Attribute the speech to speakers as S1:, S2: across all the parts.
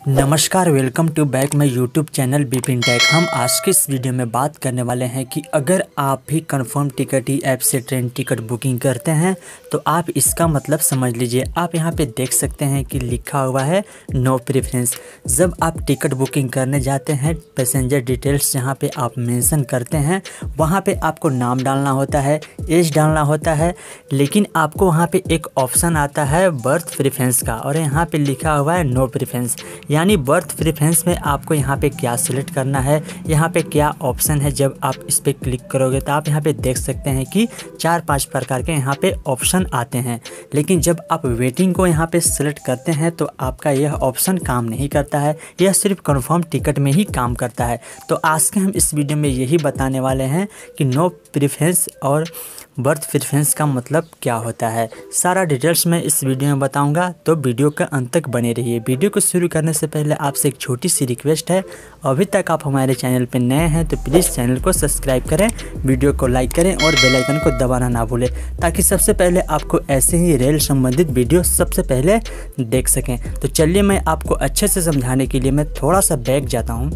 S1: नमस्कार, welcome to back my YouTube channel Bipin tech. हम आज के इस वीडियो में बात करने वाले हैं कि अगर आप भी कंफर्म टिकट ही ऐप से ट्रेन टिकट बुकिंग करते हैं तो आप इसका मतलब समझ लीजिए। आप यहां पे देख सकते हैं कि लिखा हुआ है नो प्रेफरेंस। जब आप टिकट बुकिंग करने जाते हैं, पैसेंजर डिटेल्स जहां पे आप मेंशन करते हैं वहां पे आपको नाम डालना होता है, एज डालना होता है, लेकिन आपको वहाँ पे एक ऑप्शन आता है बर्थ प्रेफरेंस का और यहाँ पे लिखा हुआ है नो प्रेफरेंस। यानी बर्थ प्रेफरेंस में आपको यहाँ पे क्या सिलेक्ट करना है, यहाँ पे क्या ऑप्शन है। जब आप इस पर क्लिक करोगे तो आप यहाँ पे देख सकते हैं कि 4-5 प्रकार के यहाँ पे ऑप्शन आते हैं, लेकिन जब आप वेटिंग को यहाँ पे सिलेक्ट करते हैं तो आपका यह ऑप्शन काम नहीं करता है। यह सिर्फ कंफर्म टिकट में ही काम करता है। तो आज के हम इस वीडियो में यही बताने वाले हैं कि नो प्रेफरेंस और बर्थ प्रेफरेंस का मतलब क्या होता है। सारा डिटेल्स मैं इस वीडियो में बताऊंगा, तो वीडियो का अंत तक बने रहिए। वीडियो को शुरू करने से पहले आपसे एक छोटी सी रिक्वेस्ट है, अभी तक आप हमारे चैनल पर नए हैं तो प्लीज़ चैनल को सब्सक्राइब करें, वीडियो को लाइक करें और बेल आइकन को दबाना ना भूलें, ताकि सबसे पहले आपको ऐसे ही रेल संबंधित वीडियो सबसे पहले देख सकें। तो चलिए, मैं आपको अच्छे से समझाने के लिए मैं थोड़ा सा बैक जाता हूँ।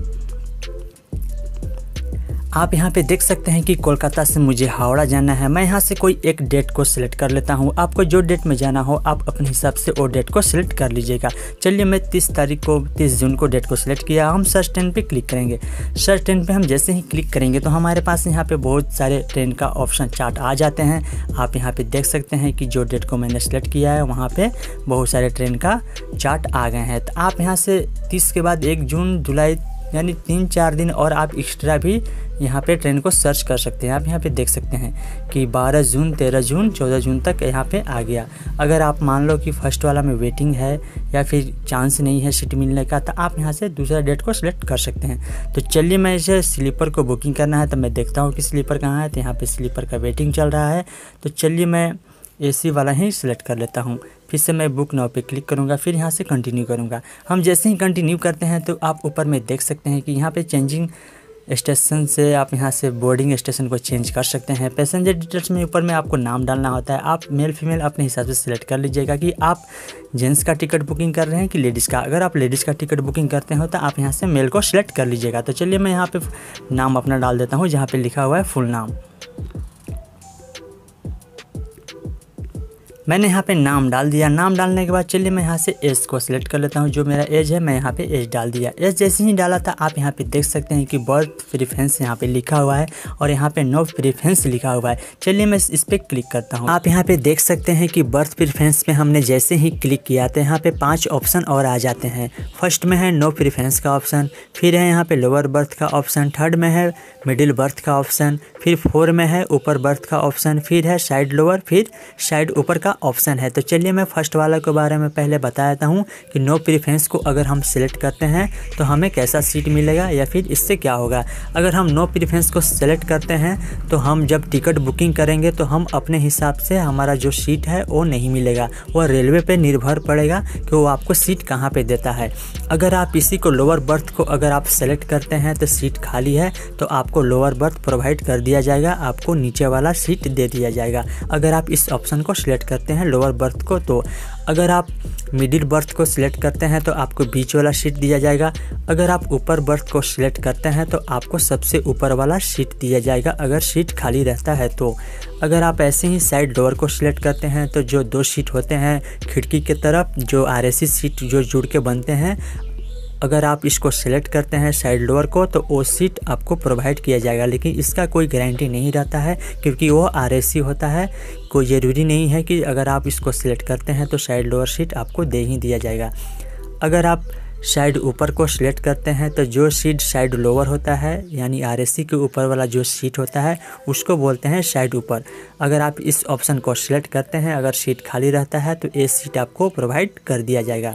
S1: आप यहाँ पे देख सकते हैं कि कोलकाता से मुझे हावड़ा जाना है। मैं यहाँ से कोई एक डेट को सिलेक्ट कर लेता हूँ। आपको जो डेट में जाना हो आप अपने हिसाब से वो डेट को सिलेक्ट कर लीजिएगा। चलिए, मैं 30 जून को डेट को सिलेक्ट किया। हम सर्च ट्रेन पे क्लिक करेंगे। सर्च ट्रेन पे हम जैसे ही क्लिक करेंगे तो हमारे पास यहाँ पे बहुत सारे ट्रेन का ऑप्शन चार्ट आ जाते हैं। आप यहाँ पर देख सकते हैं कि जो डेट को मैंने सेलेक्ट किया है वहाँ पर बहुत सारे ट्रेन का चार्ट आ गए हैं। तो आप यहाँ से 30 के बाद 1 जून, जुलाई, यानी 3-4 दिन और आप एक्स्ट्रा भी यहाँ पे ट्रेन को सर्च कर सकते हैं। आप यहाँ पे देख सकते हैं कि 12 जून, 13 जून, 14 जून तक यहाँ पे आ गया। अगर आप मान लो कि फर्स्ट वाला में वेटिंग है या फिर चांस नहीं है सीट मिलने का, तो आप यहाँ से दूसरा डेट को सिलेक्ट कर सकते हैं। तो चलिए, मैं इसे स्लीपर को बुकिंग करना है तो मैं देखता हूँ कि स्लीपर कहाँ है। तो यहाँ पर स्लीपर का वेटिंग चल रहा है। तो चलिए, मैं AC वाला ही सिलेक्ट कर लेता हूँ। फिर से मैं बुक नाउ पे क्लिक करूँगा, फिर यहाँ से कंटिन्यू करूँगा। हम जैसे ही कंटिन्यू करते हैं तो आप ऊपर में देख सकते हैं कि यहाँ पे चेंजिंग स्टेशन से आप यहाँ से बोर्डिंग स्टेशन को चेंज कर सकते हैं। पैसेंजर डिटेल्स में ऊपर में आपको नाम डालना होता है। आप मेल फीमेल अपने हिसाब से सिलेक्ट कर लीजिएगा कि आप जेंट्स का टिकट बुकिंग कर रहे हैं कि लेडीज़ का। अगर आप लेडीज़ का टिकट बुकिंग करते हो तो आप यहाँ से मेल को सिलेक्ट कर लीजिएगा। तो चलिए, मैं यहाँ पर नाम अपना डाल देता हूँ, जहाँ पर लिखा हुआ है फुल नाम। मैंने यहाँ पे नाम डाल दिया। नाम डालने के बाद चलिए, मैं यहाँ से एज को सिलेक्ट कर लेता हूँ। जो मेरा एज है मैं यहाँ पे एज डाल दिया। एज जैसे ही डाला था आप यहाँ पे देख सकते हैं कि बर्थ प्रेफरेंस यहाँ पे लिखा हुआ है और यहाँ पे नो प्रेफरेंस लिखा हुआ है। चलिए, मैं इस पर क्लिक करता हूँ। आप यहाँ पे देख सकते हैं कि बर्थ प्रेफरेंस पे हमने जैसे ही क्लिक किया तो यहाँ पे 5 ऑप्शन और आ जाते हैं। फर्स्ट में है नो प्रेफरेंस का ऑप्शन, फिर है यहाँ पे लोअर बर्थ का ऑप्शन, थर्ड में है मिडिल बर्थ का ऑप्शन, फिर 4 में है ऊपर बर्थ का ऑप्शन, फिर है साइड लोअर, फिर साइड ऊपर का ऑप्शन है। तो चलिए, मैं फर्स्ट वाला के बारे में पहले बता देता हूँ कि नो प्रेफरेंस को अगर हम सिलेक्ट करते हैं तो हमें कैसा सीट मिलेगा या फिर इससे क्या होगा। अगर हम नो प्रेफरेंस को सिलेक्ट करते हैं तो हम जब टिकट बुकिंग करेंगे तो हम अपने हिसाब से हमारा जो सीट है वो नहीं मिलेगा। वो रेलवे पे निर्भर पड़ेगा कि वो आपको सीट कहाँ पे देता है। अगर आप इसी को लोअर बर्थ को अगर आप सेलेक्ट करते हैं तो सीट खाली है तो आपको लोअर बर्थ प्रोवाइड कर दिया जाएगा, आपको नीचे वाला सीट दे दिया जाएगा। अगर आप इस ऑप्शन को सिलेक्ट करते हैं लोअर बर्थ को, तो अगर आप मिडिल बर्थ को सिलेक्ट करते हैं तो आपको बीच वाला सीट दिया जाएगा। अगर आप ऊपर बर्थ को सिलेक्ट करते हैं तो आपको सबसे ऊपर वाला सीट दिया जाएगा अगर सीट खाली रहता है तो। अगर आप ऐसे ही साइड डोर को सिलेक्ट करते हैं तो जो 2 सीट होते हैं खिड़की के तरफ, जो RAC सीट जो जुड़ के बनते हैं, अगर आप इसको सेलेक्ट करते हैं साइड डोर को तो वो सीट आपको प्रोवाइड किया जाएगा। लेकिन इसका कोई गारंटी नहीं रहता है क्योंकि वो RAC होता है। कोई ज़रूरी नहीं है कि अगर आप इसको सिलेक्ट करते हैं तो साइड डोर सीट आपको दे ही दिया जाएगा। अगर आप साइड ऊपर को सिलेक्ट करते हैं तो जो सीट साइड लोअर होता है, यानी RAC के ऊपर वाला जो सीट होता है उसको बोलते हैं साइड ऊपर। अगर आप इस ऑप्शन को सिलेक्ट करते हैं, अगर सीट खाली रहता है तो ये सीट आपको प्रोवाइड कर दिया जाएगा।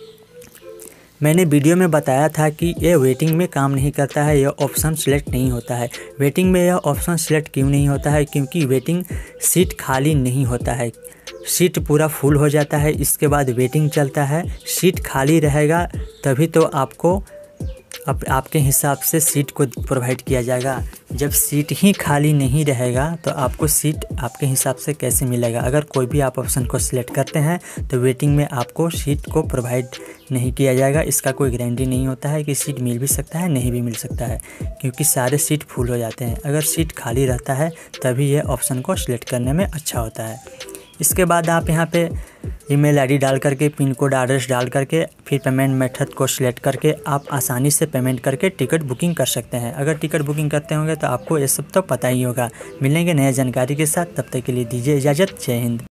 S1: मैंने वीडियो में बताया था कि ये वेटिंग में काम नहीं करता है, यह ऑप्शन सिलेक्ट नहीं होता है। वेटिंग में यह ऑप्शन सिलेक्ट क्यों नहीं होता है? क्योंकि वेटिंग सीट खाली नहीं होता है, सीट पूरा फुल हो जाता है, इसके बाद वेटिंग चलता है। सीट खाली रहेगा तभी तो आपको आपके हिसाब से सीट को प्रोवाइड किया जाएगा। जब सीट ही खाली नहीं रहेगा तो आपको सीट आपके हिसाब से कैसे मिलेगा। अगर कोई भी आप ऑप्शन को सिलेक्ट करते हैं तो वेटिंग में आपको सीट को प्रोवाइड नहीं किया जाएगा। इसका कोई गारंटी नहीं होता है कि सीट मिल भी सकता है, नहीं भी मिल सकता है, क्योंकि सारे सीट फुल हो जाते हैं। अगर सीट खाली रहता है तभी ये ऑप्शन को सिलेक्ट करने में अच्छा होता है। इसके बाद आप यहाँ पे ईमेल आईडी डाल करके, पिन कोड, एड्रेस डाल करके, फिर पेमेंट मेथड को सिलेक्ट करके आप आसानी से पेमेंट करके टिकट बुकिंग कर सकते हैं। अगर टिकट बुकिंग करते होंगे तो आपको ये सब तो पता ही होगा। मिलेंगे नए जानकारी के साथ, तब तक के लिए दीजिए इजाज़त। जय हिंद।